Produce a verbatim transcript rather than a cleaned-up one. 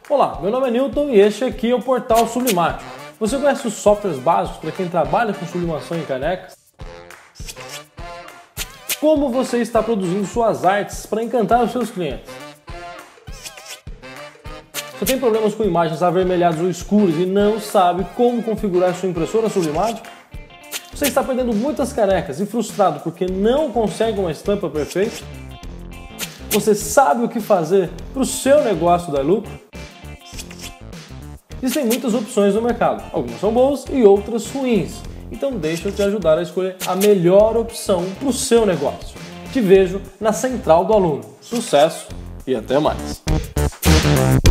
Olá, meu nome é Newton e este aqui é o portal Sublimático. Você conhece os softwares básicos para quem trabalha com sublimação em canecas? Como você está produzindo suas artes para encantar os seus clientes? Você tem problemas com imagens avermelhadas ou escuras e não sabe como configurar sua impressora Sublimático? Você está perdendo muitas canecas e frustrado porque não consegue uma estampa perfeita? Você sabe o que fazer para o seu negócio dar lucro? Existem muitas opções no mercado, algumas são boas e outras ruins. Então deixa eu te ajudar a escolher a melhor opção para o seu negócio. Te vejo na Central do Aluno. Sucesso e até mais!